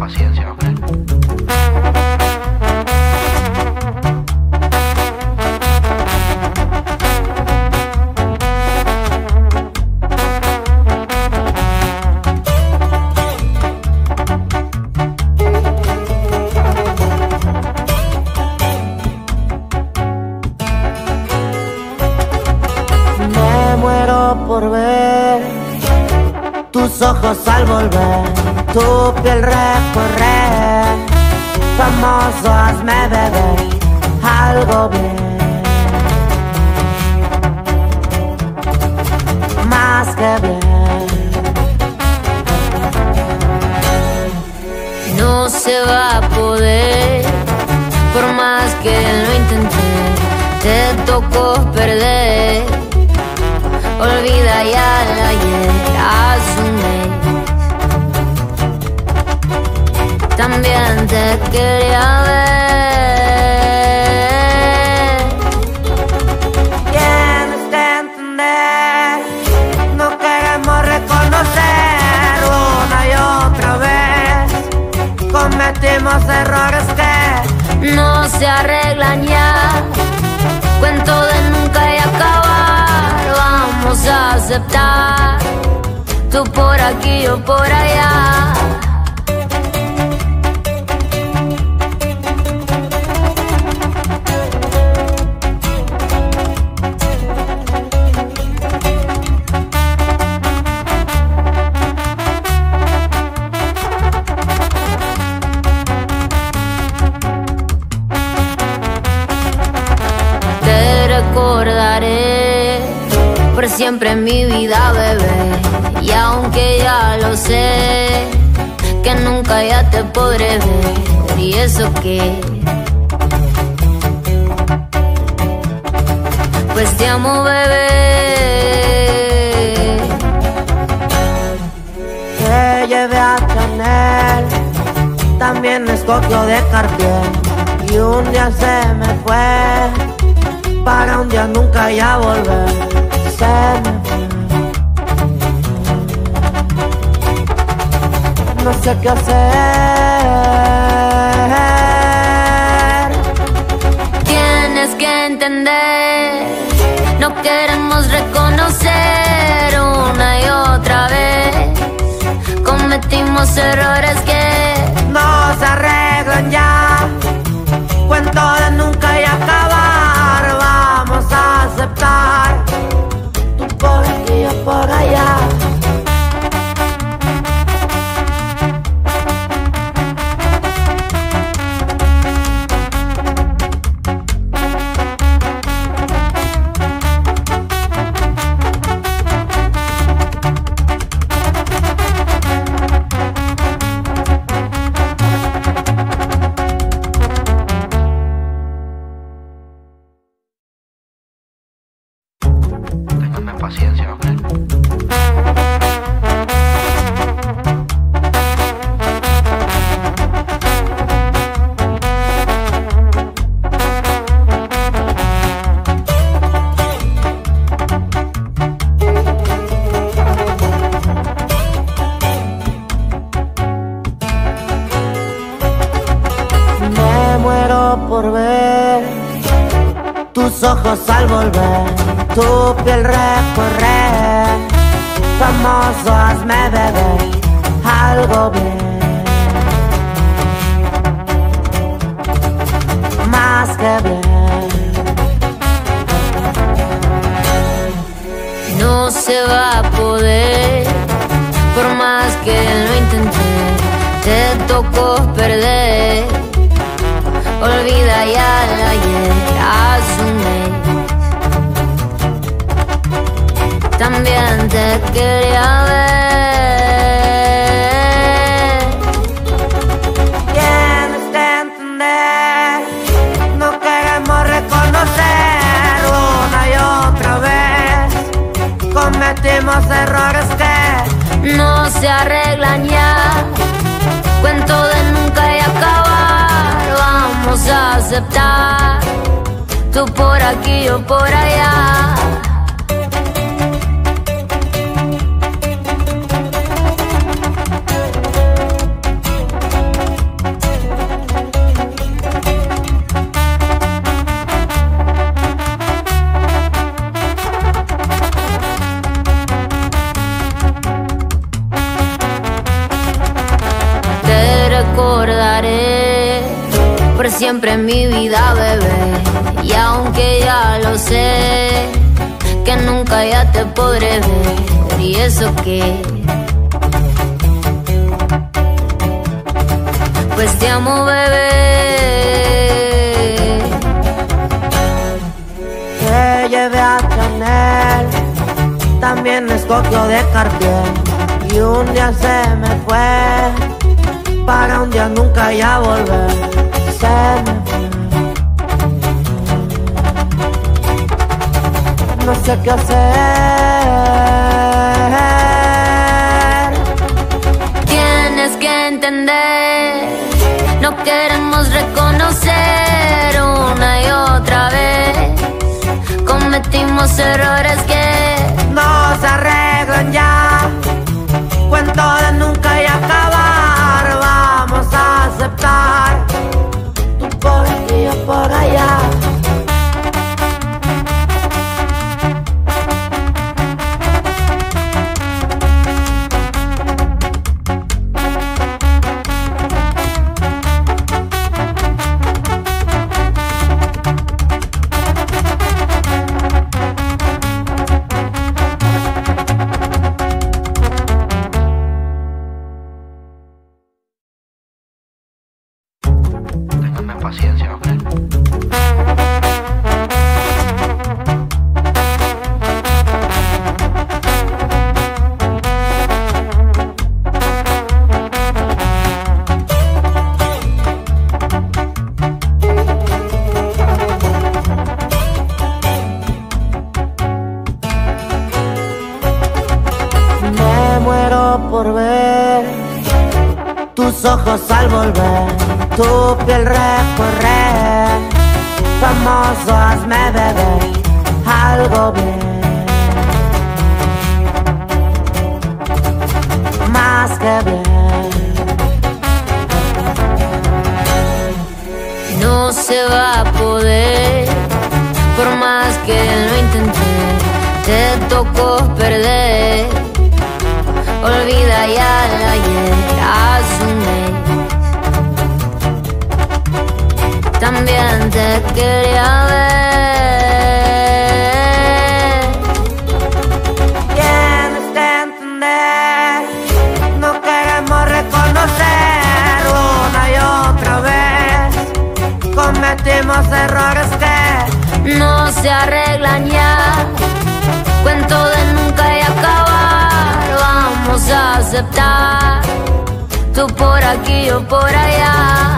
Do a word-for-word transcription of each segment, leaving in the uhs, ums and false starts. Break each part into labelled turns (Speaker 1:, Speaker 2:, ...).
Speaker 1: paciencia, hombre.
Speaker 2: Por ver tus ojos al volver, tu piel recorrer, famoso, hazme beber algo bien, más que bien.
Speaker 3: No se va a poder, por más que lo intenté, te tocó perder. Olvida ya el ayer, asume. También te quería ver.
Speaker 2: Tienes que entender, no queremos reconocer una y otra vez. Cometimos errores que
Speaker 3: no se arreglan ya. Cuento de nunca y acabar. Vamos a aceptar, tú por aquí, yo por allá. Te recordaré por siempre en mi vida, bebé. Y aunque ya lo sé, que nunca ya te podré ver. Y eso que, pues te amo, bebé.
Speaker 2: Te llevé a Chanel, también escogió de Cartier. Y un día se me fue, para un día nunca ya volver. Se me fue. No sé qué hacer.
Speaker 3: Tienes que entender, no queremos reconocer una y otra vez. Cometimos errores que
Speaker 2: no se arreglan ya. Cuento de nunca y acabar. Vamos a aceptar, tú por aquí, yo por allá.
Speaker 1: Ténganme paciencia, hombre.
Speaker 2: Me muero por ver tus ojos al volver, tu piel recorrer, famoso, hazme beber algo bien, más que bien.
Speaker 3: no se va a poder, por más que lo intenté, te tocó perder. Olvida ya el ayer, asume. También te quería ver.
Speaker 2: Tienes que entender, no queremos reconocer una y otra vez. Cometimos errores que
Speaker 3: no se arreglan ya. Cuento de nunca y acabar. Vamos a aceptar, tú por aquí, yo por allá. siempre en mi vida, bebé. Y aunque ya lo sé, que nunca ya te podré ver. Y eso que, pues te amo, bebé.
Speaker 2: Te llevé a Chanel, también escogió de Cartier. Y un día se me fue, para un día nunca ya volver. Se me fue. No sé qué hacer.
Speaker 3: Tienes que entender, no queremos reconocer una y otra vez. Cometimos errores que
Speaker 2: no se arreglan ya. Cuento de nunca y acabar. Vamos a aceptar, tú por aquí y yo por allá.
Speaker 1: Paciencia, ¿ok?
Speaker 2: Me muero por ver tus ojos al volver, tu piel recorrer. Famoso, hazme beber algo bien, más que bien.
Speaker 3: no se va a poder, por más que lo intenté. Te tocó perder, olvida ya el ayer, asume. También te quería ver.
Speaker 2: Tienes que entender, no queremos reconocer una y otra vez. Cometimos errores que
Speaker 3: no se arreglan ya. Cuento de nunca y acabar. Vamos a aceptar, tú por aquí, yo por allá.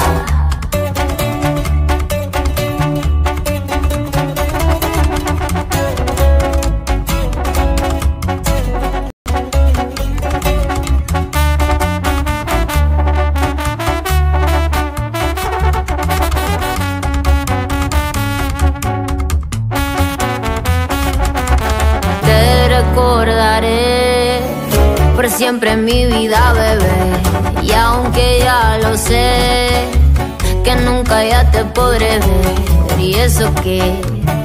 Speaker 3: Recordaré por siempre en mi vida, bebé. Y aunque ya lo sé, que nunca ya te podré ver. Y eso que,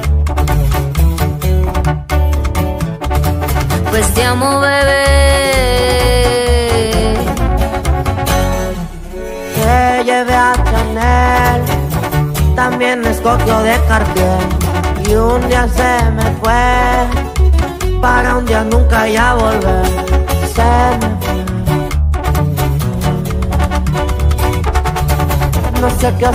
Speaker 3: pues te amo, bebé.
Speaker 2: te llevé a Chanel, también escogió de Cartier. Y un día se me fue, para un día nunca ya volver. Se me fue. No sé qué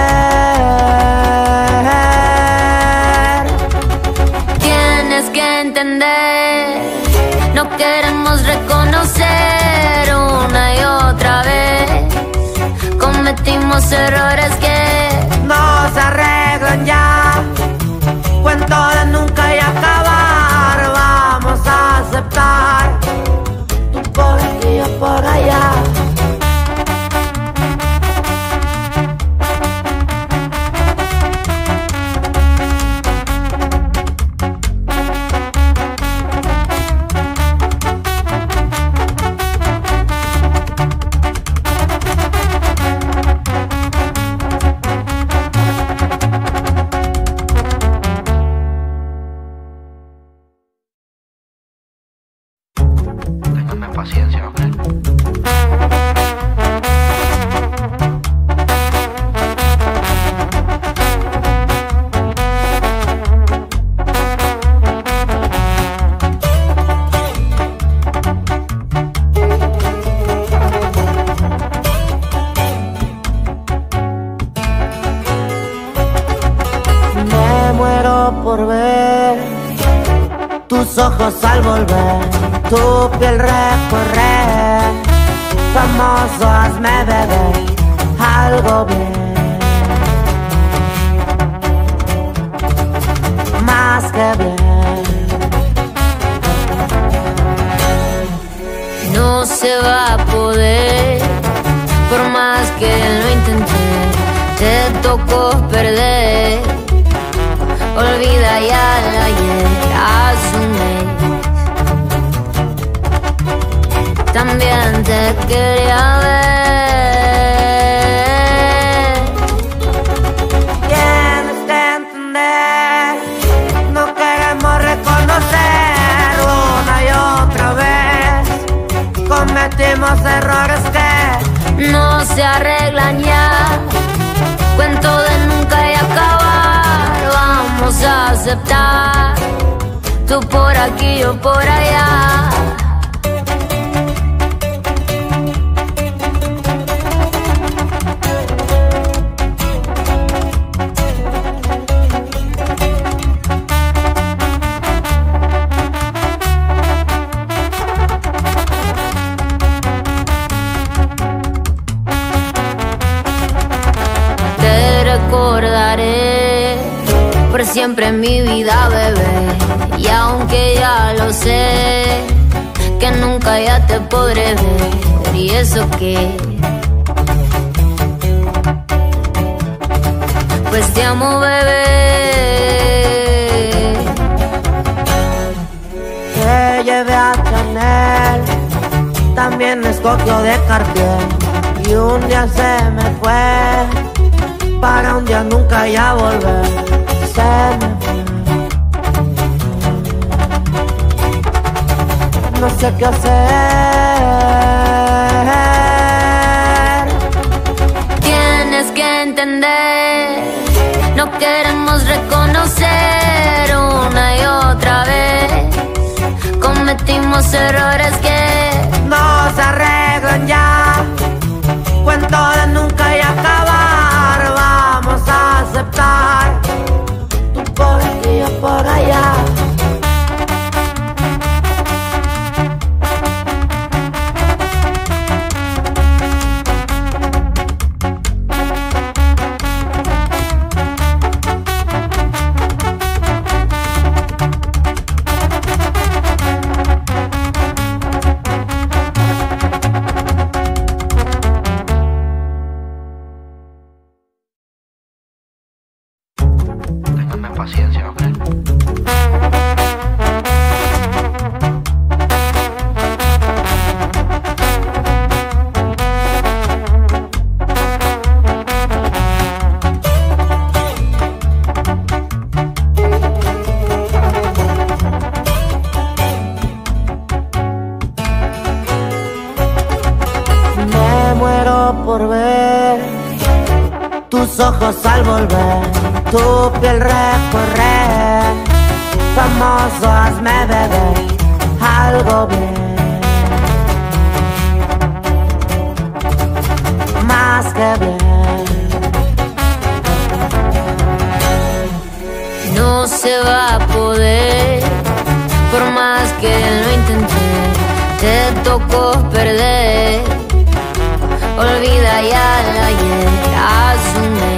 Speaker 2: hacer.
Speaker 3: Tienes que entender, no queremos reconocer una y otra vez. Cometimos errores que
Speaker 2: no se arreglan ya. Cuento de nunca y acabar. Vamos a aceptar, tú por aquí y yo por allá. tus ojos al volver, tu piel recorrer. Famoso, hazme beber algo bien, más que bien.
Speaker 3: No se va a poder, por más que lo intenté, te tocó perder. Olvida ya el ayer, asume. También te quería ver.
Speaker 2: Tienes que entender, no queremos reconocer una y otra vez. Cometimos errores que
Speaker 3: no se arreglan ya. Cuento de nunca y acabar. Vamos a aceptar, tú por aquí, yo por allá. Recordaré por siempre en mi vida, bebé. Y aunque ya lo sé, que nunca ya te podré ver. Y eso que, pues te amo, bebé.
Speaker 2: Te llevé a Chanel, también escogió de Cartier. Y un día se me fue, para un día nunca ya volver. Se me fue. No sé qué hacer.
Speaker 3: Tienes que entender, no queremos reconocer una y otra vez. Cometimos errores que
Speaker 2: no se arreglan ya. Cuento de nunca y acabar. Vamos a aceptar, tú por aquí, yo por allá.
Speaker 1: Paciencia, ¿ok?
Speaker 2: Me muero por ver tus ojos al volver, tu piel recorrer. Famoso, hazme beber algo bien, más que bien.
Speaker 3: no se va a poder, por más que lo intenté, te tocó perder. Olvida ya el ayer, asume.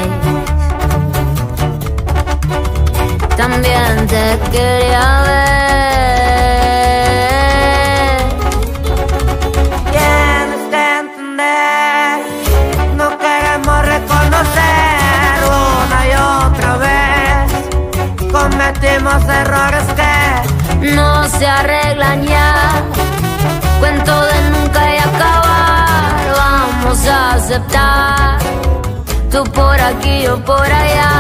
Speaker 3: También te quería ver.
Speaker 2: Tienes que entender, no queremos reconocer una y otra vez. Cometimos errores que
Speaker 3: no se arreglan ya. Cuento de nunca y acabar. Vamos a aceptar, tú por aquí, yo por allá.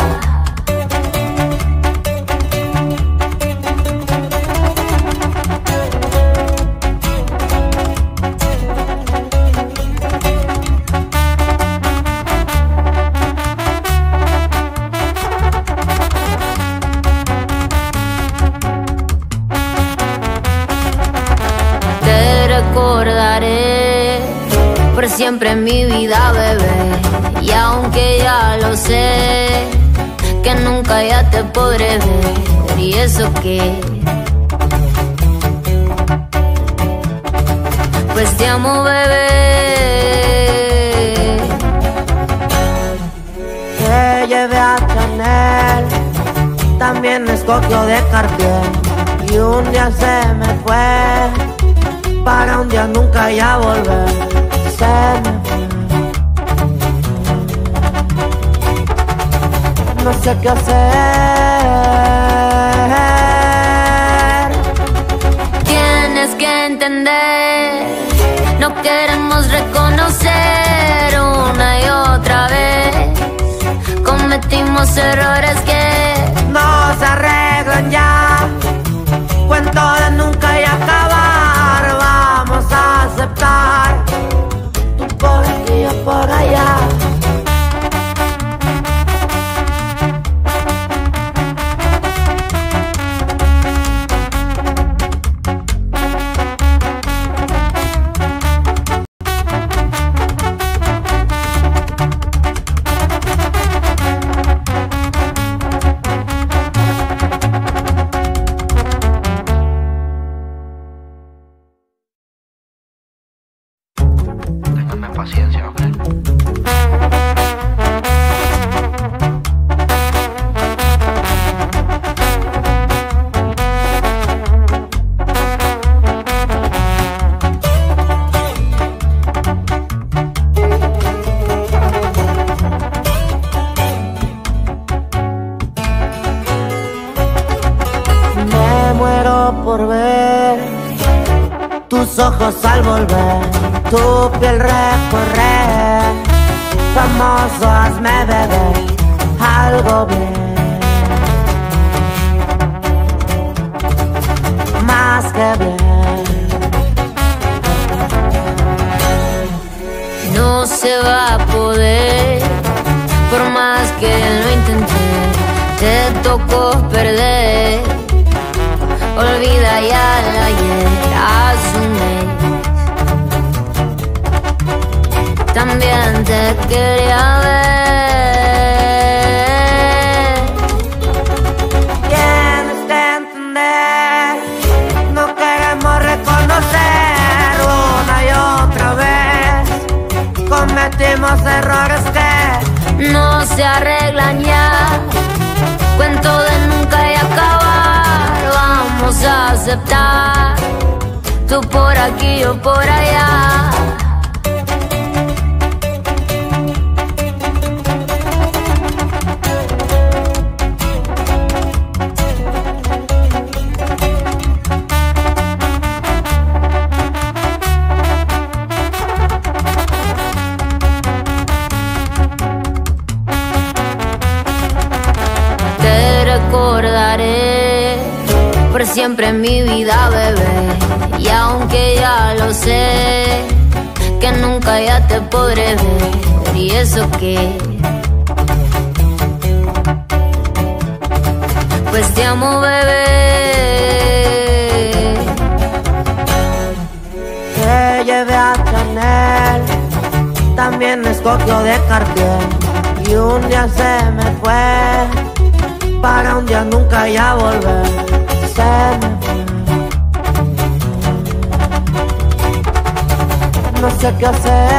Speaker 3: Recordaré por siempre en mi vida, bebé. Y aunque ya lo sé, que nunca ya te podré ver. Y eso que, Pues te amo, bebé.
Speaker 2: Te llevé a Chanel, también escogió de Cartier. Y un día se me fue, para un día nunca ya volver. Se me fue. No sé qué hacer.
Speaker 3: Tienes que entender, no queremos reconocer una y otra vez. Cometimos errores que
Speaker 2: no se arreglan ya. Cuento de nunca y acabar. Vamos a aceptar, tú por aquí, yo por allá.
Speaker 1: Paciencia, ¿ok?
Speaker 2: Me muero por ver tus ojos al volver, tu piel recorrer. Famoso, hazme beber algo bien, más que bien.
Speaker 3: no se va a poder, por más que lo intenté. Te tocó perder, olvida ya el ayer, asume. También te quería ver.
Speaker 2: Tienes que entender, no queremos reconocer una y otra vez. Cometimos errores que
Speaker 3: no se arreglan ya. Cuento de nunca y acabar. Vamos a aceptar, tú por aquí, yo por allá. Recordaré por siempre en mi vida, bebé. Y aunque ya lo sé, que nunca ya te podré ver. Y eso que, pues te amo, bebé.
Speaker 2: te llevé a Chanel, también escogió de Cartier. Y un día se me fue, para un día nunca ya volver. Se me fue. No sé qué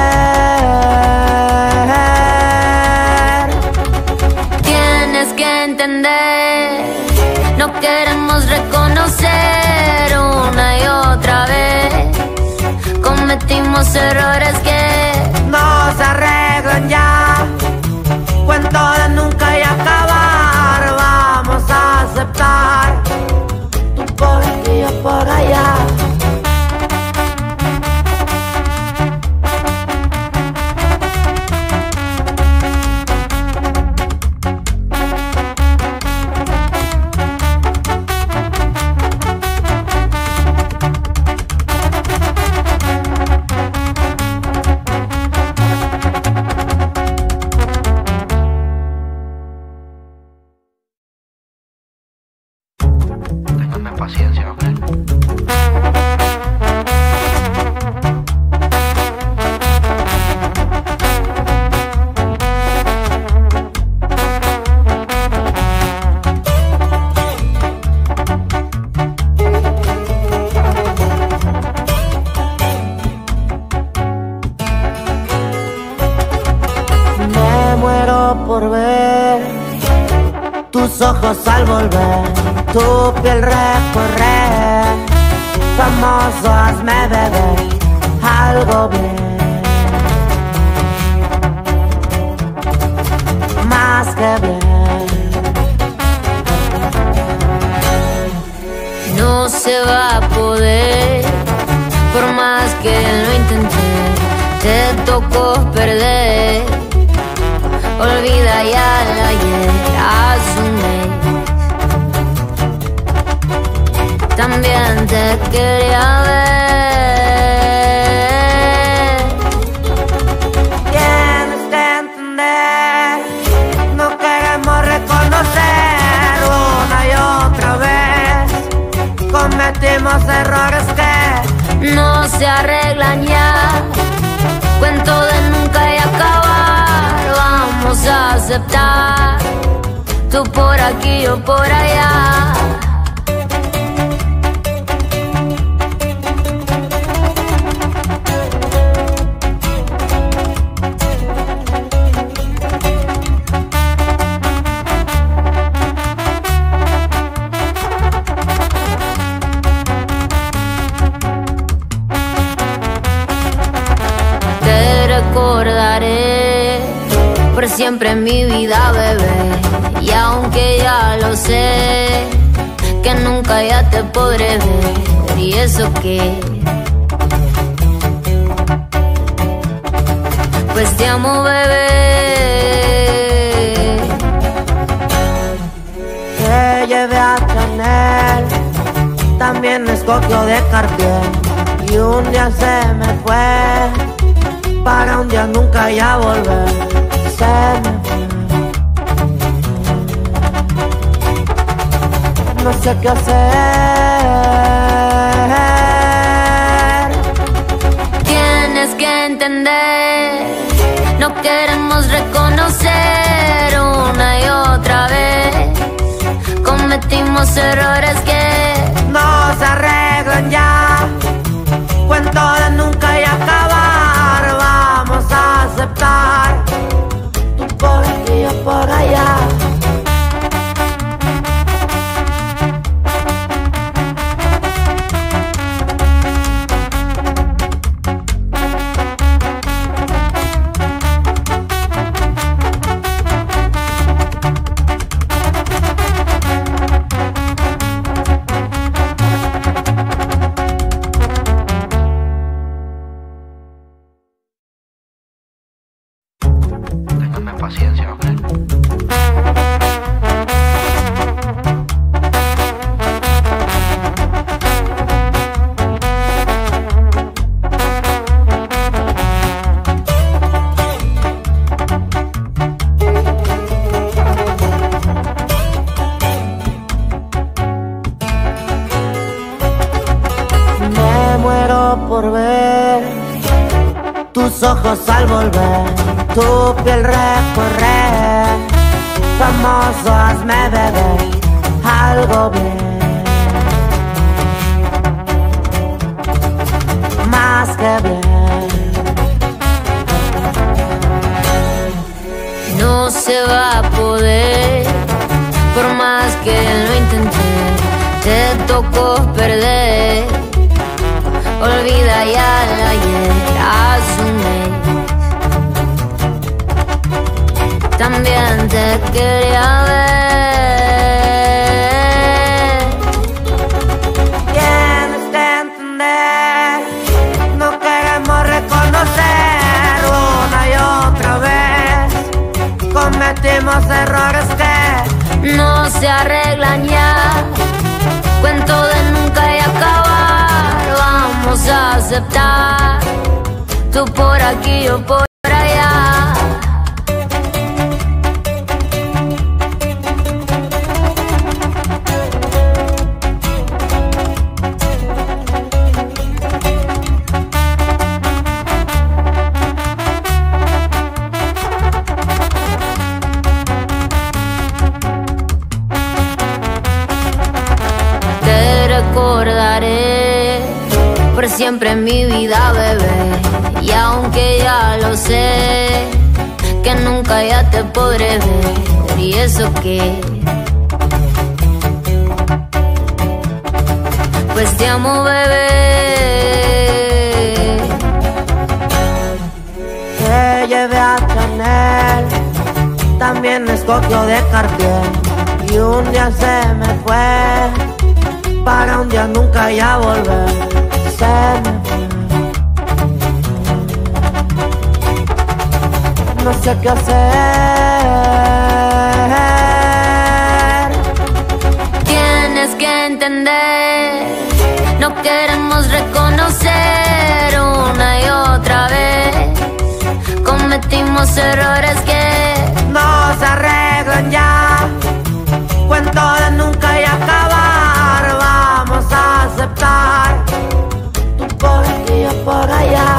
Speaker 2: hacer.
Speaker 3: Tienes que entender, no queremos reconocer una y otra vez. Cometimos errores que
Speaker 2: no se arreglan ya. Cuento de nunca y acabar. Vamos a aceptar, tú por aquí, yo por allá. por ver tus ojos al volver, tu piel recorrer. Famoso, hazme beber algo bien, más que bien.
Speaker 3: No se va a poder, por más que lo intenté, te tocó perder. Olvida ya el ayer, asume. También te quería ver.
Speaker 2: Tienes que entender, no queremos reconocer una y otra vez. Cometimos errores que
Speaker 3: no se arreglan ya. Cuento de nunca y acabar. Vamos a aceptar, tú por aquí, yo por allá. Recordaré por siempre en mi vida, bebé. Y aunque ya lo sé, que nunca ya te podré ver. Y eso que, pues te amo, bebé.
Speaker 2: Te llevé a Chanel, también escogió de Cartier. Y un día se me fue, para un día nunca ya volver. Se me fue. No sé qué hacer.
Speaker 3: Tienes que entender, no queremos reconocer una y otra vez. Cometimos errores que
Speaker 2: no se arreglan ya. Cuento de nunca y acabar. Vamos a aceptar, tú por aquí, yo por allá.
Speaker 1: Paciencia, ¿ok?
Speaker 2: Me muero por ver tus ojos al volver, tu piel recorrer. Famoso, hazme beber algo bien, más que bien.
Speaker 3: no se va a poder, por más que lo intenté, te tocó perder. Olvida ya el ayer, asume. También te quería ver.
Speaker 2: Tienes que entender, no queremos reconocer una y otra vez. Cometimos errores que
Speaker 3: no se arreglan ya. Cuento de nunca y acabar. Vamos a aceptar, tú por aquí, yo por allá. Recordaré por siempre en mi vida, bebé. Y aunque ya lo sé, que que nunca ya te podré ver. Y eso que, pues te amo, bebé.
Speaker 2: Te llevé a Chanel, también escogió de Cartier. Y un día se me fue, para un día nunca ya volver. Se me fue. No sé qué hacer.
Speaker 3: Tienes que entender, no queremos reconocer una y otra vez. Cometimos errores que
Speaker 2: no se arreglan ya. Cuento de nunca y acabar. Vamos a aceptar, tú por aquí, yo por allá.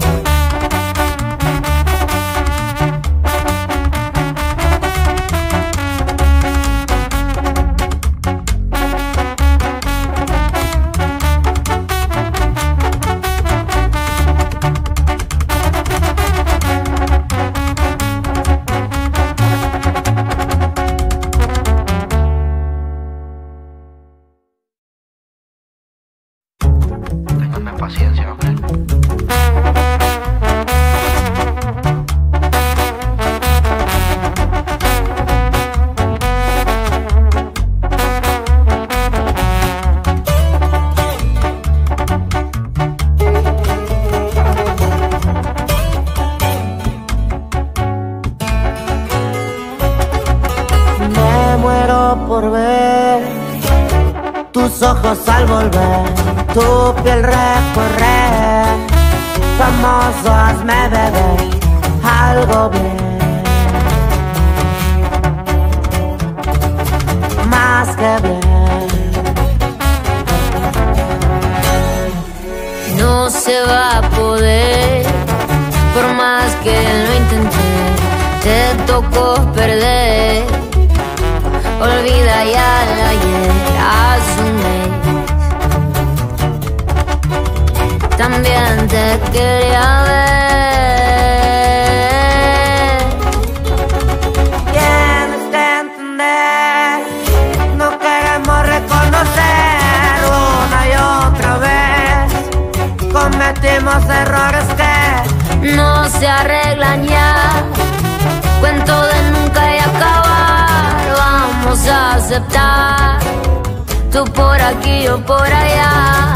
Speaker 1: Paciencia, hombre.
Speaker 2: Me muero por ver tus ojos al volver, tu piel recorrer. Famoso, hazme beber algo bien, más que bien.
Speaker 3: no se va a poder, por más que lo intenté. Te tocó perder, olvida ya el ayer, asume. También te quería ver.
Speaker 2: Tienes que entender, no queremos reconocer una y otra vez. Cometimos errores que
Speaker 3: no se arreglan ya. Cuento de nunca y acabar. Vamos a aceptar, tú por aquí, yo por allá.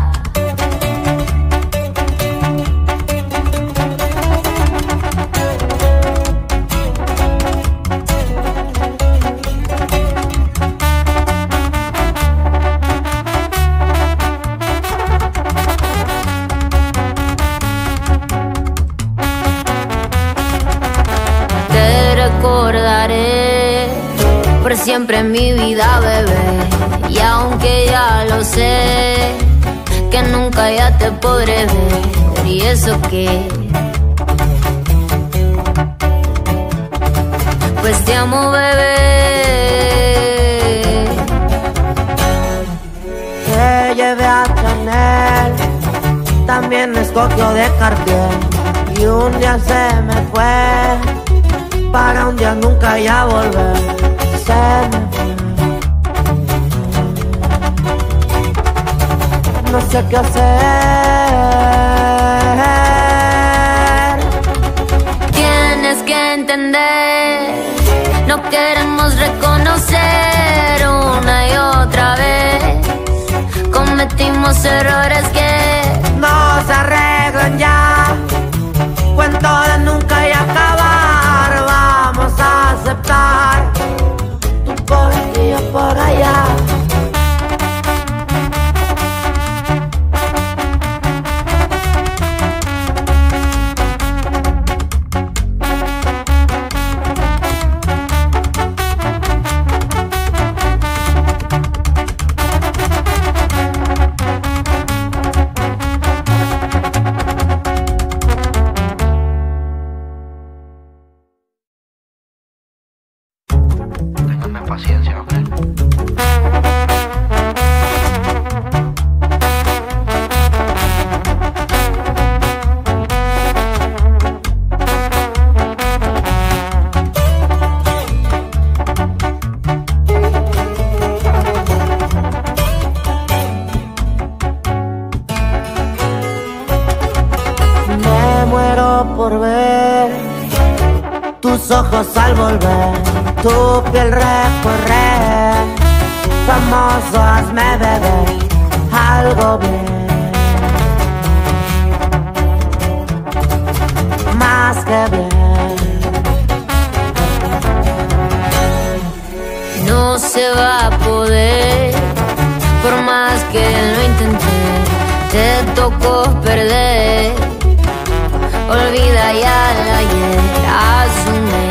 Speaker 3: Recordaré por siempre en mi vida, bebé. Y aunque ya lo sé, que nunca ya te podré ver. Y eso que, pues te amo, bebé.
Speaker 2: te llevé a Chanel, también escogió de Cartier. Y un día se me fue, para un día nunca ya volver. Se me fue. No sé qué hacer.
Speaker 3: Tienes que entender, no queremos reconocer una y otra vez. Cometimos errores que
Speaker 2: no se arreglan ya. Cuento de nunca y acabar. Vamos a aceptar, tú por aquí, yo por allá. por ver tus ojos al volver, tu piel recorrer. Famoso, hazme beber algo bien, más que bien.
Speaker 3: No se va a poder, por más que lo intenté. Te tocó perder, olvida ya el ayer, asume.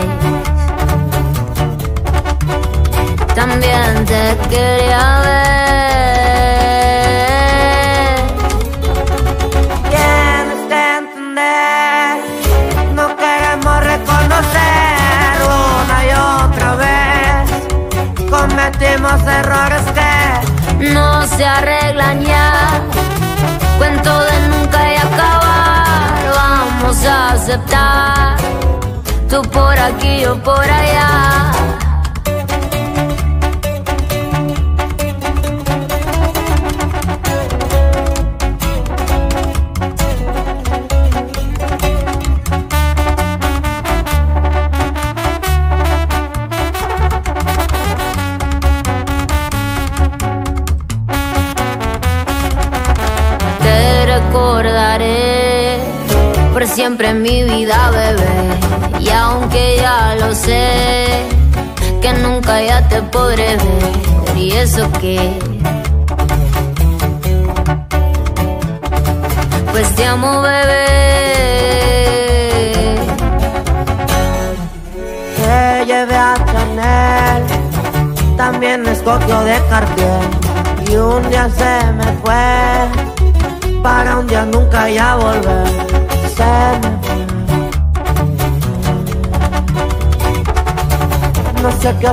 Speaker 3: También te quería ver.
Speaker 2: Tienes que entender, no queremos reconocer una y otra vez. Cometimos errores que
Speaker 3: no se arreglan ya. Cuento de nunca y acabar. Vamos a aceptar, tú por aquí, yo por allá. Recordaré por siempre en mi vida, bebé. Y aunque ya lo sé, que nunca ya te podré ver. Y eso que, pues te amo, bebé.
Speaker 2: Te llevé a Chanel, también escogió de Cartier. Y un día se me fue, para un día nunca ya volver. Se me fue. No sé qué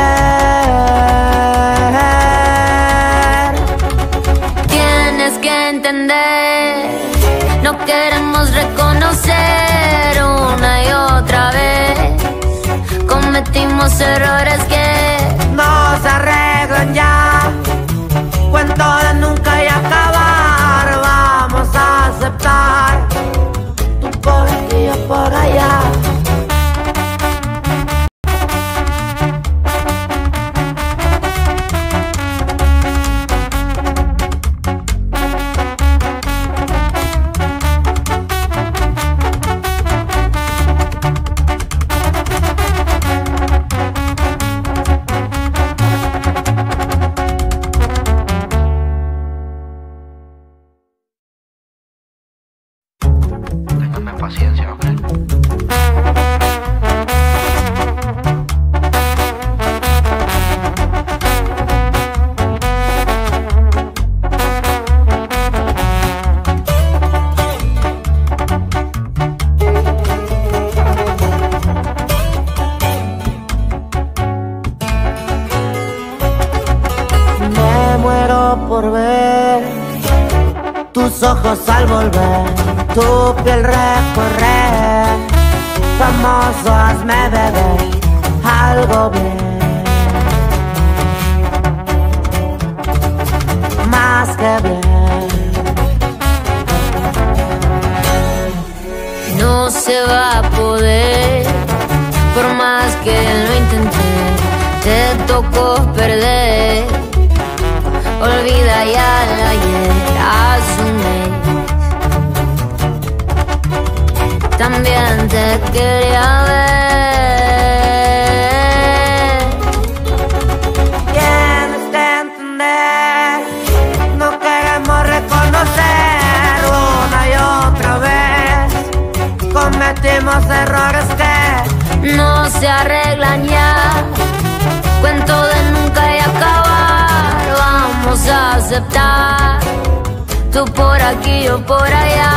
Speaker 2: hacer.
Speaker 3: Tienes que entender, no queremos reconocer una y otra vez. Cometimos errores que
Speaker 2: no se arreglan ya. Cuento de nunca y acabar. Vamos a aceptar, tú por aquí, yo por allá.
Speaker 1: Paciencia, ¿ok?
Speaker 2: Me muero por ver tus ojos al volver, tu piel recorrer. Famoso, hazme beber algo bien, más que bien.
Speaker 3: no se va a poder, por más que lo intenté. Te tocó perder, olvida ya el ayer, asume. También te quería ver.
Speaker 2: Tienes que entender, no queremos reconocer una y otra vez. Cometimos errores que
Speaker 3: no se arreglan ya. Cuento de nunca y acabar. Vamos a aceptar, tú por aquí, yo por allá.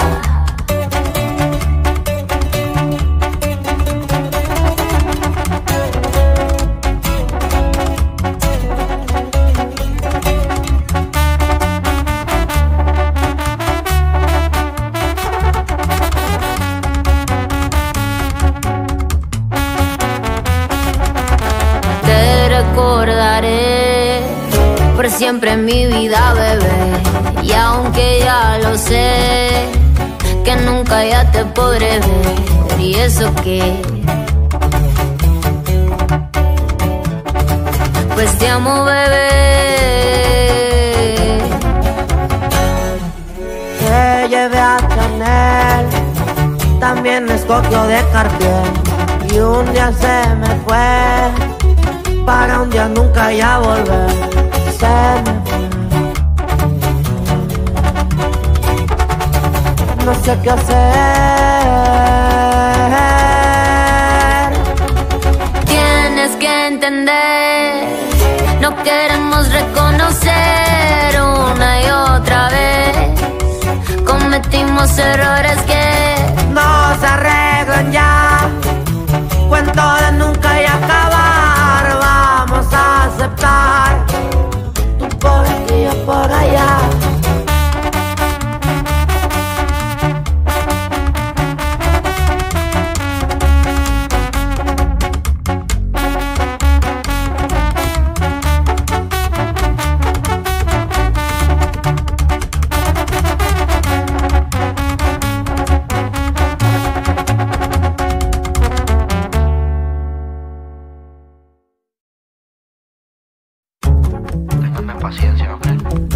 Speaker 3: Recordaré por siempre en mi vida, bebé. Y aunque ya lo sé, que nunca ya te podré ver. Y eso que pues te amo, bebé.
Speaker 2: Te llevé a Chanel, también escogió de Cartier. Y un día se me fue, para un día nunca ya volver. Se me fue. No sé qué hacer.
Speaker 3: Tienes que entender, no queremos reconocer una y otra vez. Cometimos errores que
Speaker 2: no se arreglan ya. Cuento de nunca y acabar. Vamos a aceptar, tú por aquí, yo por allá.
Speaker 1: Paciencia, hombre.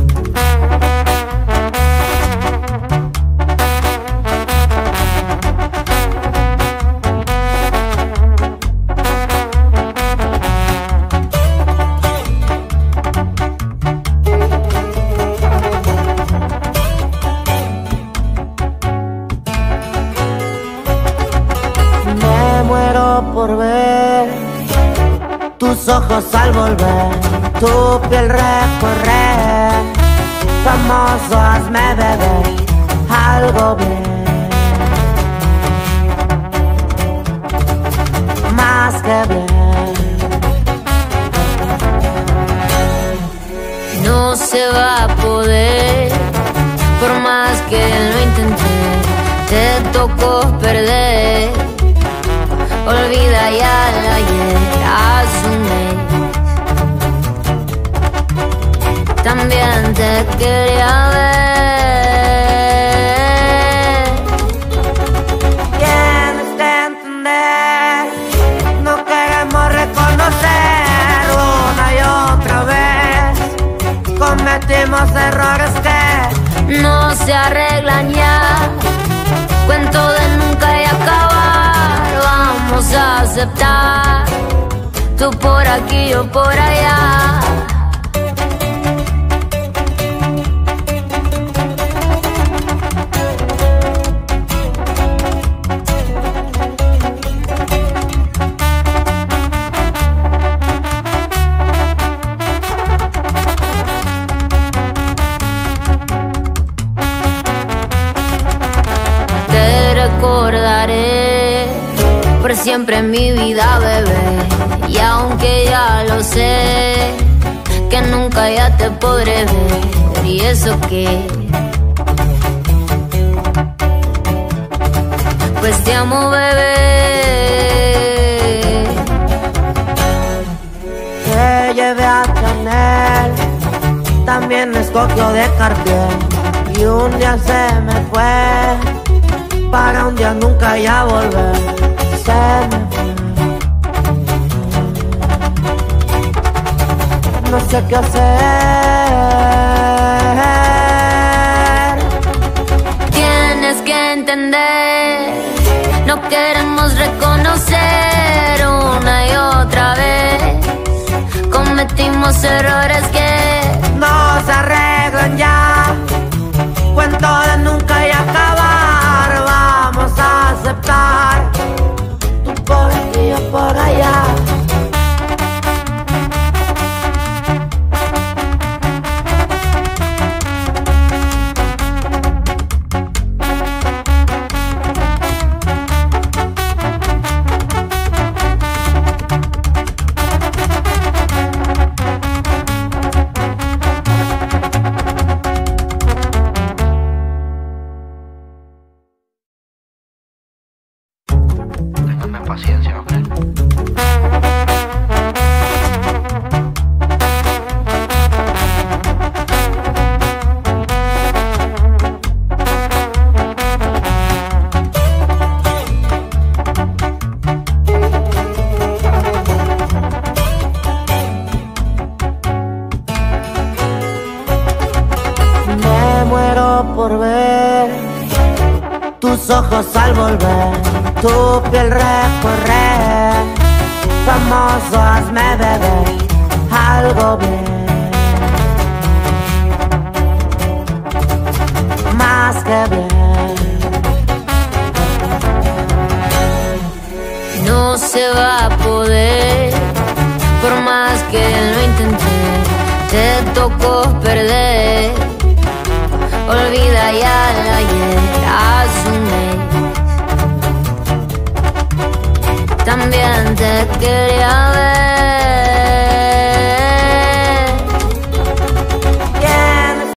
Speaker 2: Me muero por ver tus ojos al volver. Tu piel recorrer, famoso, hazme beber algo bien, más que bien.
Speaker 3: no se va a poder, por más que lo intenté. Te tocó perder, olvida ya el ayer, asume. También te quería ver.
Speaker 2: Tienes que entender, no queremos reconocer una y otra vez. Cometimos errores que
Speaker 3: no se arreglan ya. Cuento de nunca y acabar. Vamos a aceptar, tú por aquí, yo por allá. Recordaré por siempre en mi vida, bebé. Y aunque ya lo sé, que nunca ya te podré ver. Y eso que pues te amo, bebé.
Speaker 2: te llevé a Chanel, también escogió de Cartier. Y un día se me fue, para un día nunca ya volver. Se me fue. No sé qué hacer.
Speaker 3: Tienes que entender, no queremos reconocer una y otra vez. Cometimos errores que
Speaker 2: no se arreglan ya. Cuento de nunca y acabar. Vamos a aceptar, tú por aquí, yo por allá.
Speaker 1: Paciencia, hombre.
Speaker 2: tus ojos al volver, tu piel recorrer. Famoso, hazme beber algo bien, más que bien.
Speaker 3: No se va a poder, por más que lo intenté. Te tocó perder, olvida ya el ayer, asume. También te quería ver.
Speaker 2: ¿Quién es?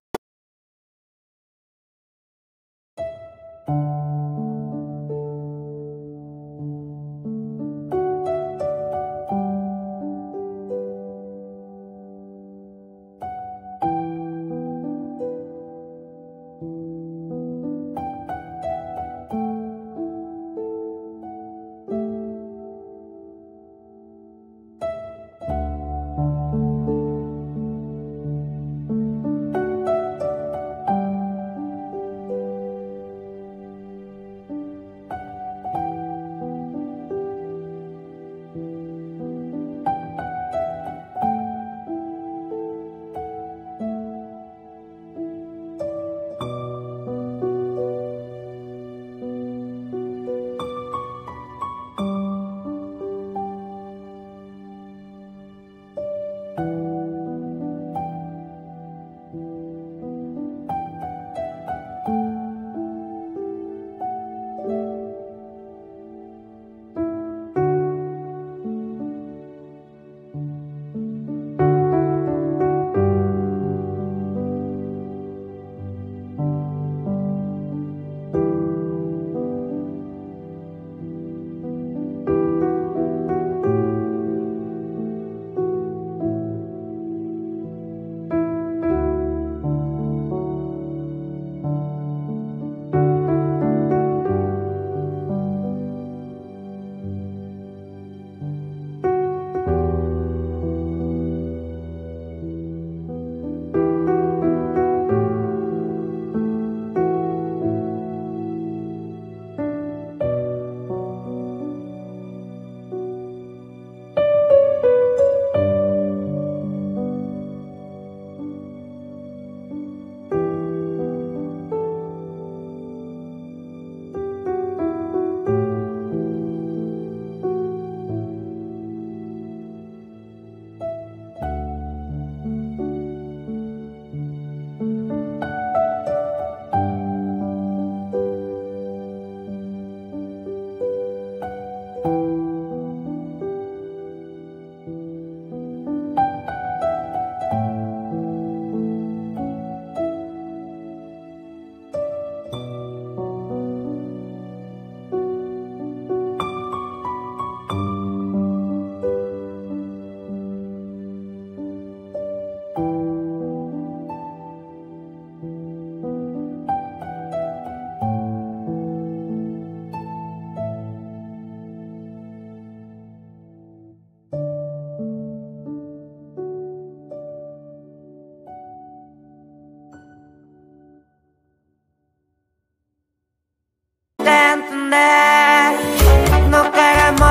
Speaker 2: Entender, no queremos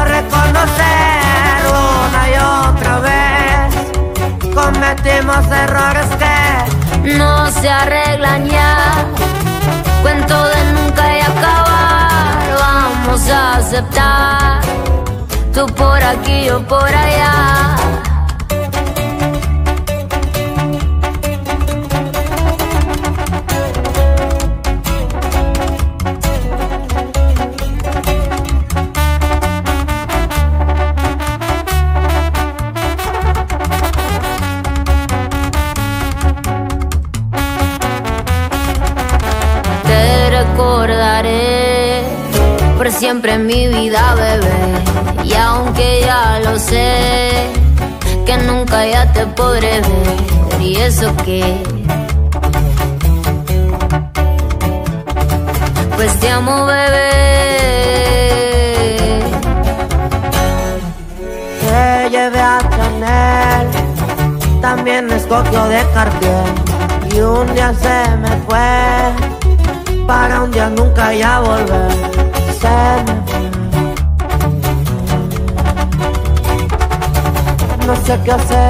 Speaker 2: reconocer una y otra vez. Cometimos errores que
Speaker 3: no se arreglan ya. Cuento de nunca y acabar. Vamos a aceptar, tú por aquí, yo por allá. Recordaré por siempre en mi vida, bebé. Y aunque ya lo sé, que nunca ya te podré ver. Y eso que, pues te amo, bebé.
Speaker 2: Te llevé a Chanel, también escogió de Cartier. Y un día se me fue para un día nunca ya volver. Se me fue. No sé qué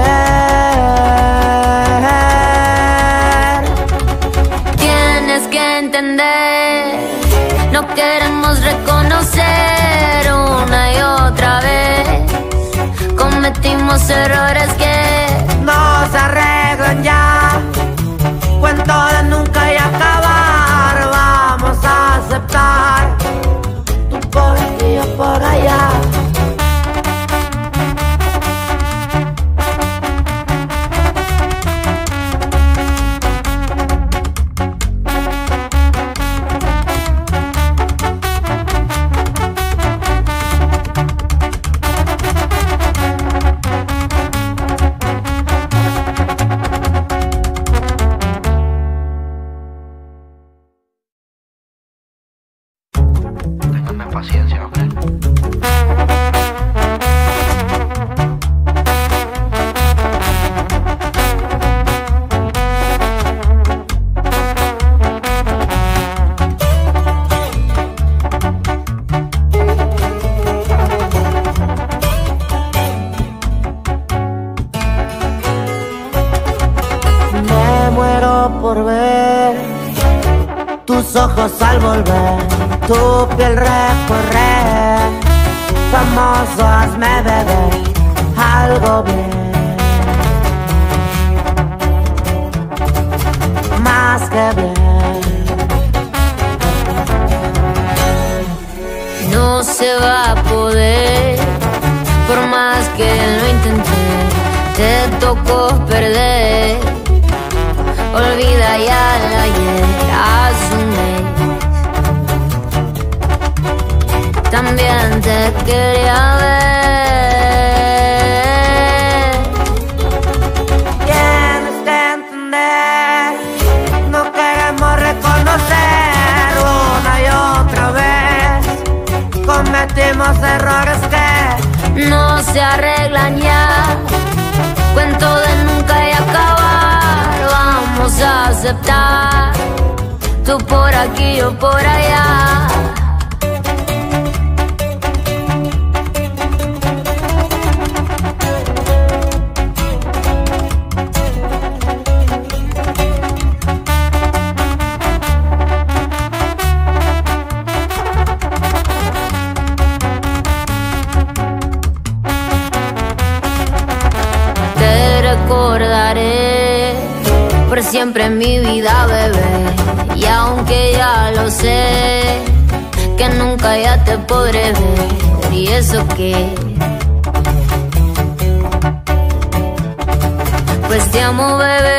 Speaker 2: hacer.
Speaker 3: Tienes que entender, no queremos reconocer una y otra vez. Cometimos errores que
Speaker 2: no se arreglan ya. Cuento de nunca y acabar. Vamos a aceptar, tú por aquí, yo por allá.
Speaker 1: Ténganme paciencia, hombre.
Speaker 2: Me muero por ver tus ojos al volver, tu piel recorrer. Famoso, hazme beber algo bien, más que bien.
Speaker 3: no se va a poder, por más que lo intenté. Te tocó perder, olvida ya el ayer, asume. También te quería ver.
Speaker 2: Tienes que entender, no queremos reconocer una y otra vez. Cometimos errores que
Speaker 3: no se arreglan ya. Cuento de nunca y acabar. Vamos a aceptar, tú por aquí, yo por allá. Recordaré por siempre en mi vida, bebé. Y aunque ya lo sé, que nunca ya te podré ver. Y eso que, pues te amo, bebé.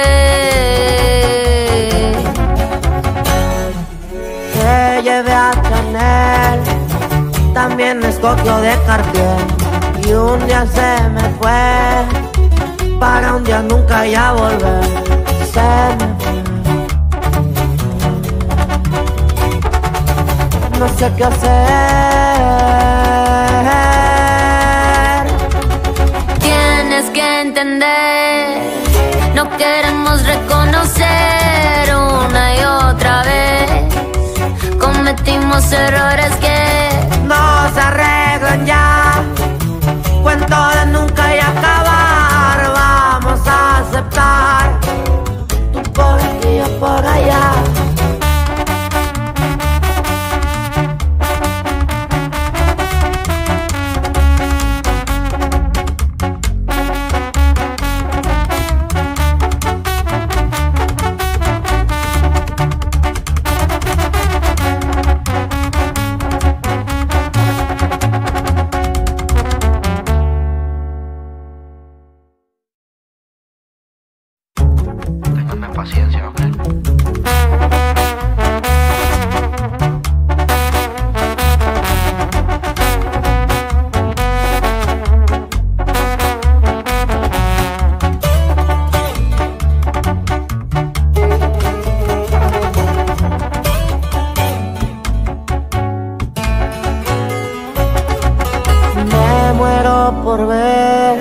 Speaker 2: te llevé a Chanel, también escogió de Cartier. Y un día se me fue, para un día nunca ya volver. Se me fue. No sé qué hacer.
Speaker 3: Tienes que entender, no queremos reconocer una y otra vez. Cometimos errores que
Speaker 2: no se arreglan ya. Cuento de nunca y acabar. Vamos a aceptar, tú por aquí, yo por allá.
Speaker 1: Ténganme paciencia, hombre.
Speaker 2: Me muero por ver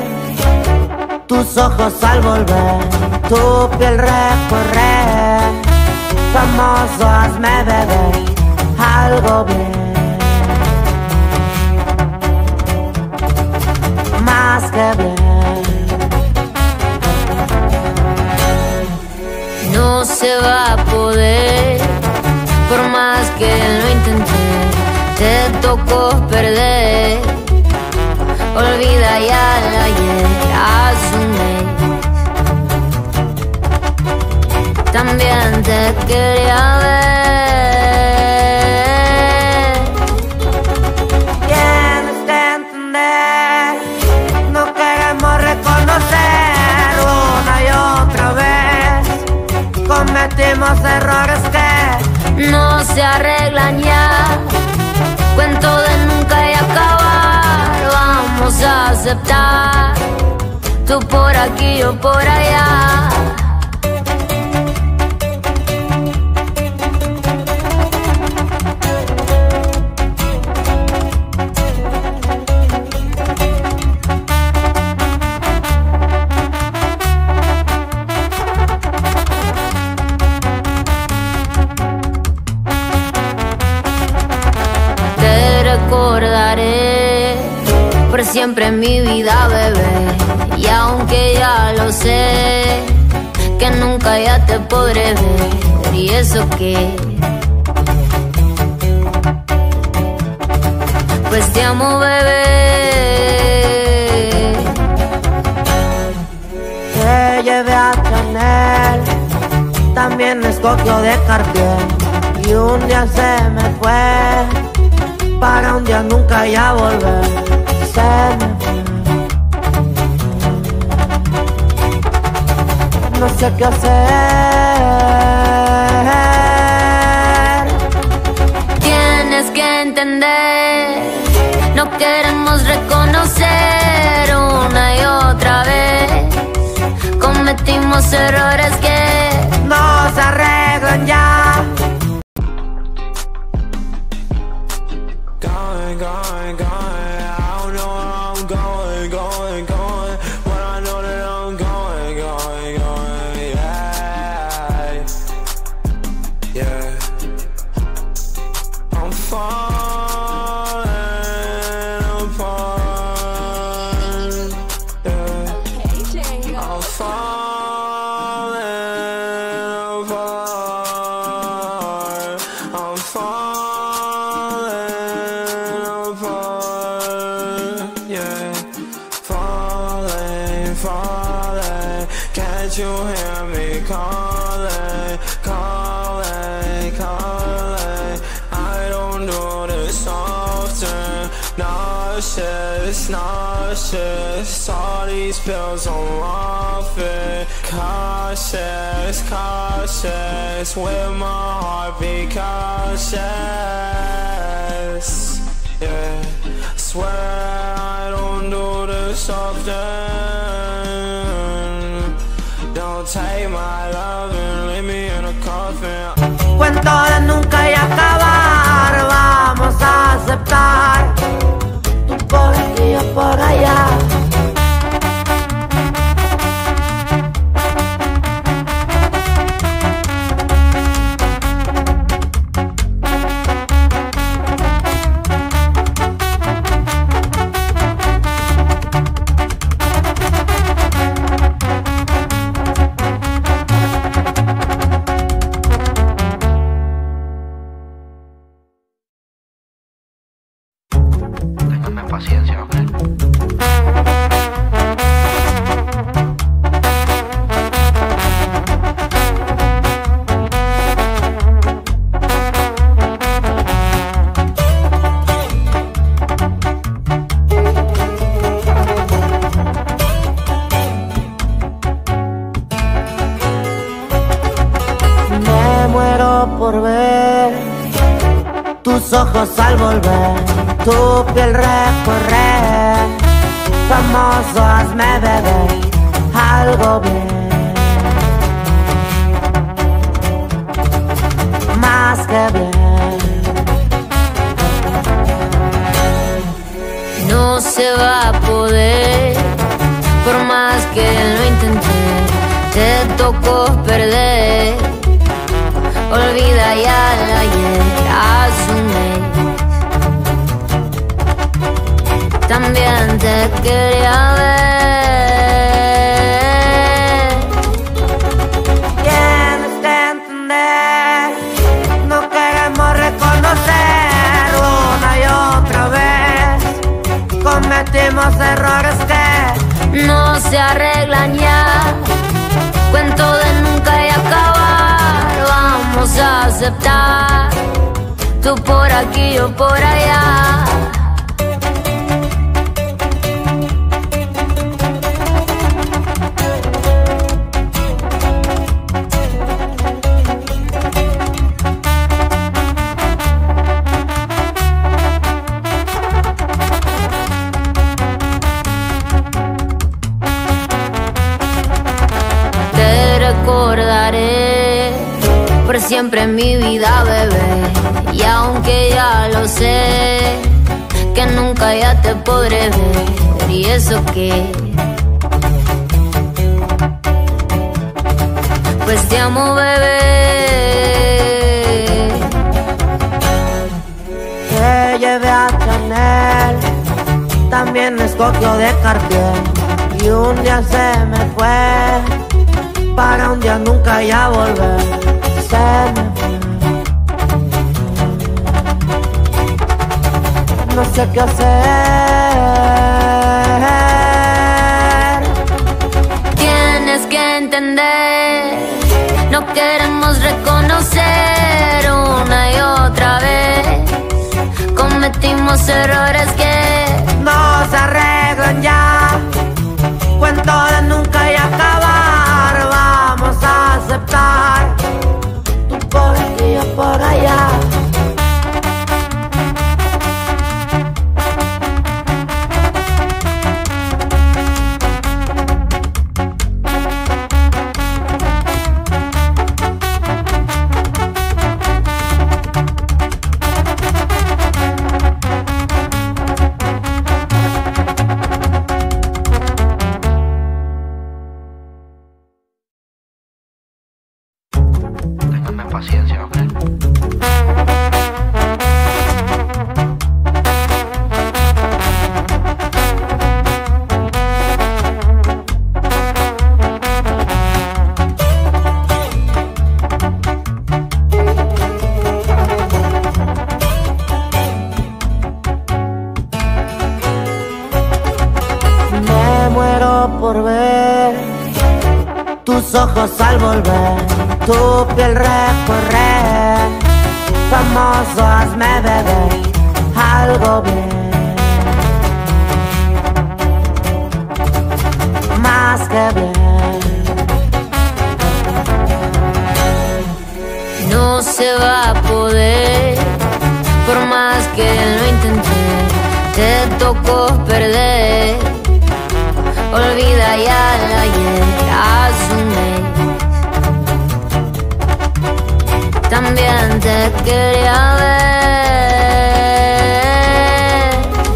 Speaker 2: tus ojos al volver, tu piel recorrer. Famoso, hazme beber algo bien, más que bien.
Speaker 3: No se va a poder, por más que lo intenté, te tocó perder. Olvida ya el ayer, asume. También te quería ver.
Speaker 2: Tienes que entender, no queremos reconocer una y otra vez. Cometimos errores que
Speaker 3: no se arreglan ya. Cuento de nunca y acabar. Vamos a aceptar, tú por aquí, yo por allá. Recordaré por siempre en mi vida, bebé. Y aunque ya lo sé, que nunca ya te podré ver. Y eso que, pues te amo, bebé.
Speaker 2: Te llevé a Chanel, también escogió de Cartier. Y un día se me fue, para un día nunca ya volver. Se me fue. No sé qué hacer.
Speaker 3: Tienes que entender, no queremos reconocer una y otra vez. Cometimos errores que
Speaker 2: no se arreglan ya.
Speaker 4: Going, going, going, I don't know where I'm going, going, going, but I know that I'm going, going, going, yeah, yeah. I'm falling apart, yeah. I'm falling apart, I'm falling, yeah, falling, falling. Can't you hear me calling, calling, calling? I don't do this often. Nauseous, nauseous. All these pills I'm off it. Cautious, cautious. With my heart be cautious. Yeah, swear I don't do this often. Don't take my love and leave me in a coffin.
Speaker 2: Cuento de nunca y acabar. Vamos a aceptar, tú por aquí, yo por allá.
Speaker 1: Téngame paciencia, hombre.
Speaker 2: Me muero por ver tus ojos al volver, tu piel recorrer. Famoso, hazme beber algo bien, más que bien.
Speaker 3: no se va a poder. Por más que lo intenté, te tocó perder. Olvida ya el ayer, asume. También te quería ver.
Speaker 2: Tienes que entender, no queremos reconocer una y otra vez. Cometimos errores que
Speaker 3: no se arreglan ya. Cuento de nunca y acabar. Vamos a aceptar, tú por aquí, yo por allá. Recordaré por siempre en mi vida, bebé. Y aunque ya lo sé, que nunca ya te podré ver. Y eso que, pues te amo, bebé.
Speaker 2: Te llevé a Chanel, también escogió de Cartier. Y un día se me fue, para un día nunca ya volver. Se me fue. No sé qué hacer.
Speaker 3: Tienes que entender, no queremos reconocer una y otra vez. Cometimos errores que
Speaker 2: no se arreglan ya. Cuento de nunca y acabar. Vamos a aceptar, tú por aquí, yo por allá.
Speaker 1: Téngame paciencia, hombre.
Speaker 2: Me muero por ver tus ojos al volver, tu piel recorrer. Famoso, hazme beber algo bien, más que bien.
Speaker 3: no se va a poder. Por más que lo intenté, te tocó perder. Olvida ya el ayer, asume. También te quería ver.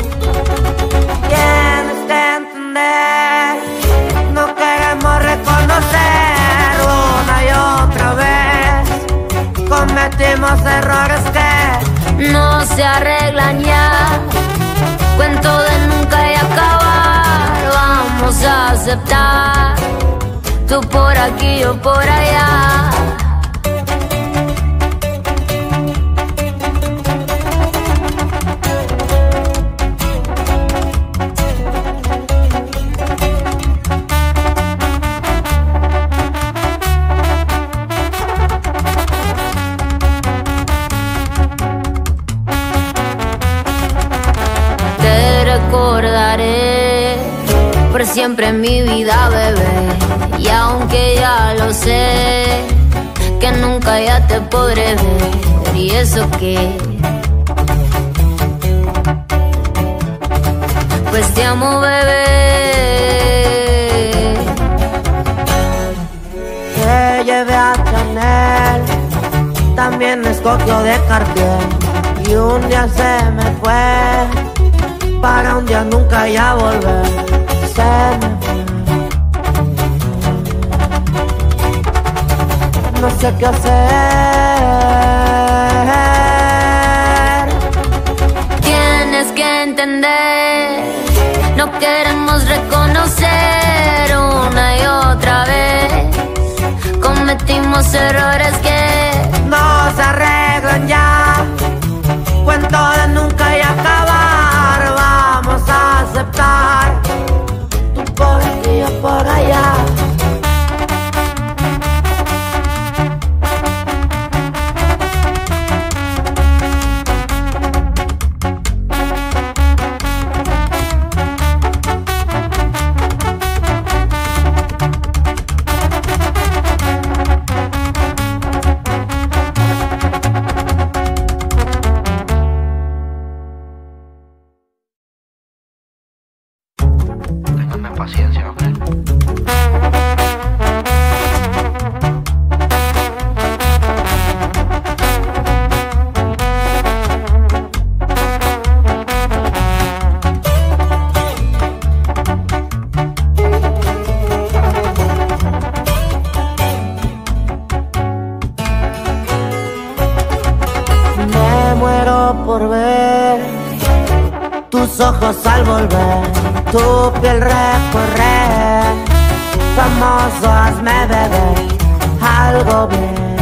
Speaker 2: Tienes que entender, no queremos reconocer una y otra vez. Cometimos errores que
Speaker 3: no se arreglan ya. Cuento de nunca y acabar. Vamos a aceptar, tú por aquí, yo por allá. Recordaré por siempre en mi vida, bebé. Y aunque ya lo sé, que nunca ya te podré ver. Y eso que, pues te amo, bebé.
Speaker 2: te llevé a Chanel, también escogió de Cartier. Y un día se me fue, para un día nunca ya volver. Se me fue. no sé qué hacer.
Speaker 3: Tienes que entender, no queremos reconocer una y otra vez. Cometimos errores que
Speaker 2: no se arreglan ya. Cuento de nunca y acabar. Vamos a aceptar, tú por aquí, yo por allá.
Speaker 1: Ténganme paciencia, hombre.
Speaker 2: Me muero por ver tus ojos al volver, tu piel recorrer. Famoso, hazme beber algo bien,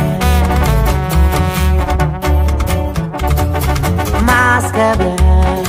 Speaker 2: más que bien.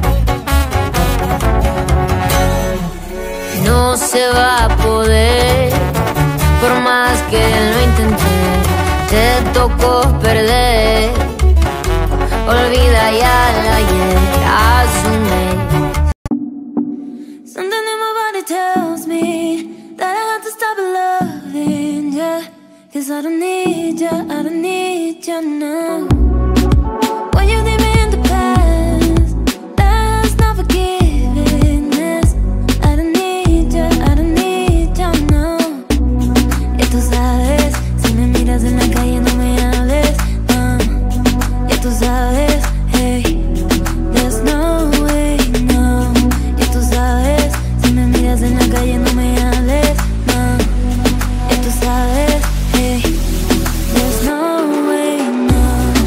Speaker 3: no se va a poder. Por más que lo intenté, te tocó perder. Olvida ya el ayer, asume. Something in my body tells me that I have to stop loving ya, 'cause I don't need ya, I don't need ya now. When you leave me in the past, that's not forgiveness. I don't need ya, I don't need ya now. Ya tú sabes, si me miras en la calle no me hables, no. Ya tú sabes, hey, there's no way, no. Ya tú sabes, si me miras en la calle no me hables, no. Ya tú sabes, hey, there's no way, no.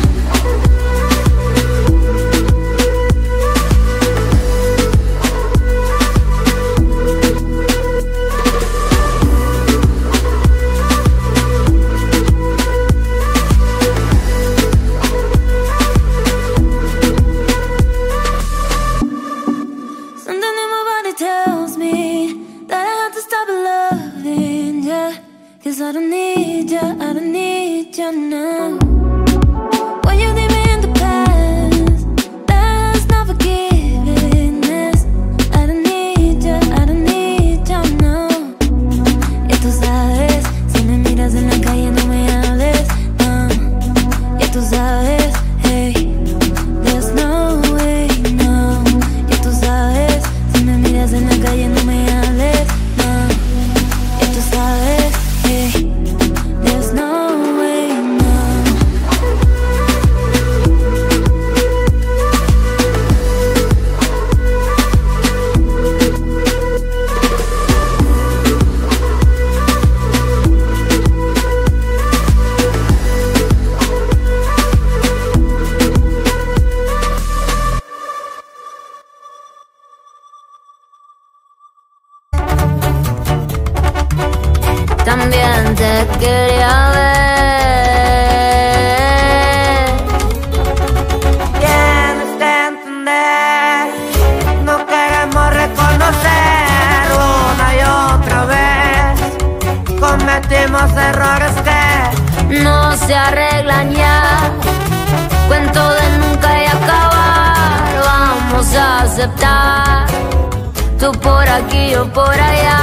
Speaker 3: Something in my body tells me that I have to stop loving ya, 'cause I don't need ya, I don't need ya now. When you leave me in the past, that's not forgiveness. I don't need ya, I don't need ya now. Ya tú sabes, si me miras en la calle no me hables, no. Ya tú sabes, hey, there's no way, no. Ya tú sabes, si me miras en la calle no me hables, no. Ya tú sabes, hey, there's no way, no. También te quería ver.
Speaker 2: Tienes que entender, no queremos reconocer una y otra vez. Cometimos errores que
Speaker 3: No se arreglan ya. Cuento de nunca y acabar. Vamos a aceptar. Tú por aquí, yo por allá.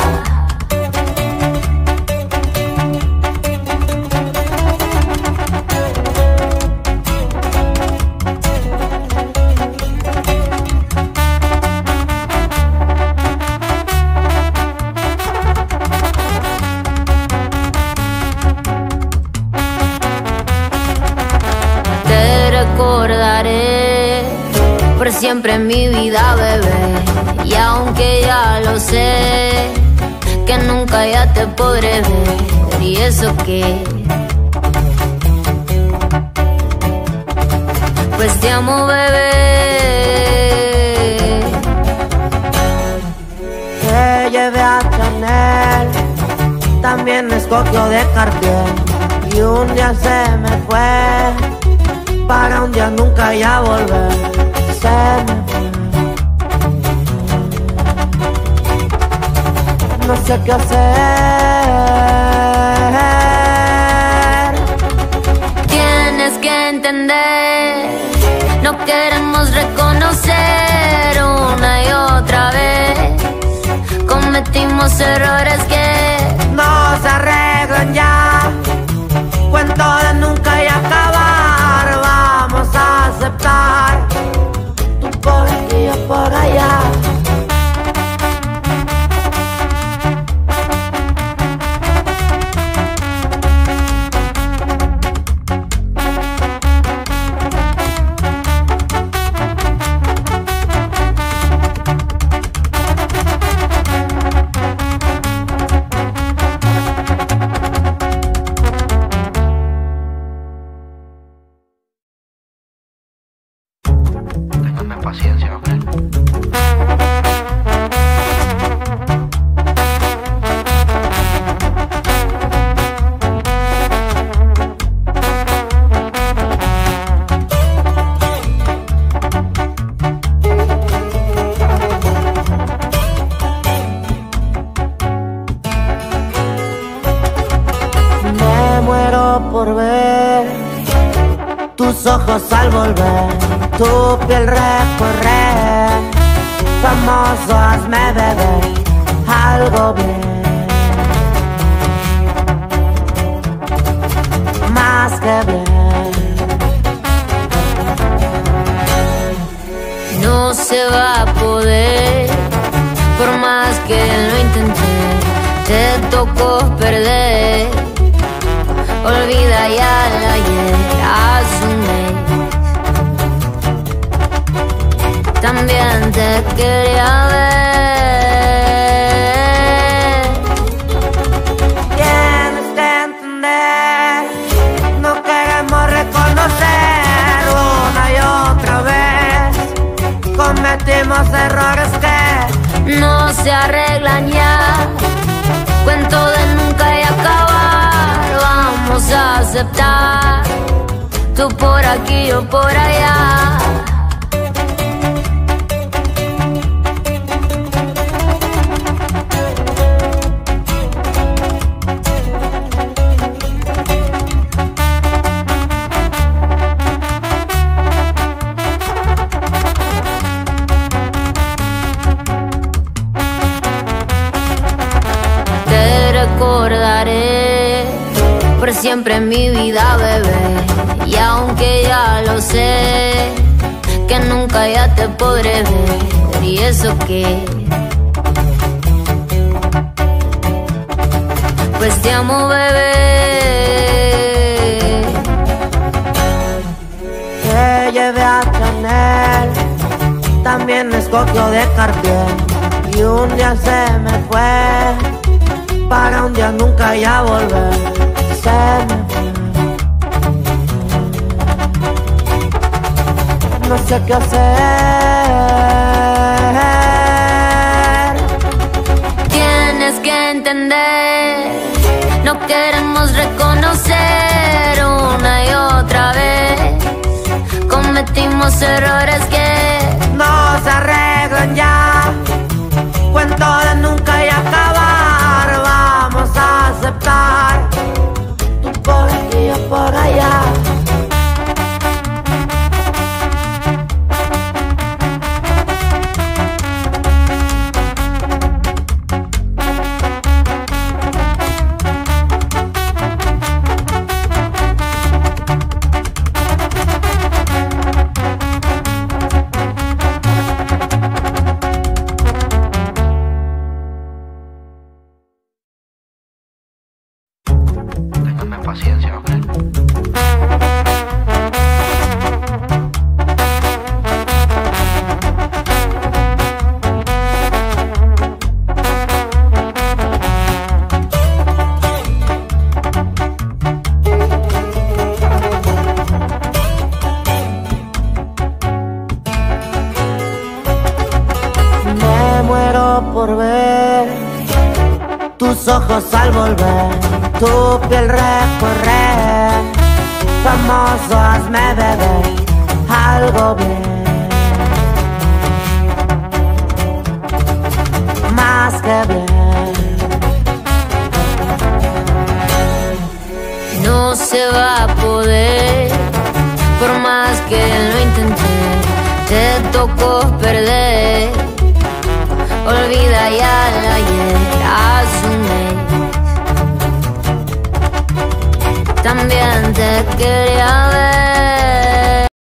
Speaker 3: Te recordaré por siempre en mi vida, bebé. Y aunque ya lo sé, que nunca ya te podré ver. Y eso que Pues te amo, bebé.
Speaker 2: Te llevé a Chanel, también escogió de Cartier. Y un día se me fue, para un día nunca ya volver. Se me fue. No sé qué hacer.
Speaker 3: Tienes que entender, no queremos reconocer una y otra vez. Cometimos errores que
Speaker 2: no se arreglan ya. Cuento de nunca y acabar. Vamos a aceptar, tú por aquí, yo por allá.
Speaker 1: Téngame paciencia, hombre.
Speaker 2: Me muero por ver tus ojos al volver, tu piel recorrer. Famoso, hazme beber algo bien, más que bien.
Speaker 3: no se va a poder. Por más que lo intenté, te tocó perder. Olvida ya el ayer, asume. También te quería ver.
Speaker 2: Tienes que entender, no queremos reconocer una y otra vez. Cometimos errores que
Speaker 3: no se arreglan ya. Cuento de nunca y acabar. Vamos a aceptar, tú por aquí, yo por allá. Recordaré por siempre en mi vida, bebé. Y aunque ya lo sé, que nunca ya te podré ver. Y eso que, pues te amo, bebé.
Speaker 2: te llevé a Chanel, también escogió de Cartier. Y un día se me fue, para un día nunca ya volver. Se me fue. No sé qué hacer.
Speaker 3: Tienes que entender, no queremos reconocer una y otra vez. Cometimos errores que
Speaker 2: no se arreglan ya. Cuento de nunca y acabar. Vamos a aceptar, tú por aquí, yo por allá. muero por ver tus ojos al volver, tu piel recorrer. Famoso, hazme beber algo bien, más que bien.
Speaker 3: No se va a poder, por más que lo intenté, te tocó perder. Olvida ya el ayer, hace un mes también te quería ver.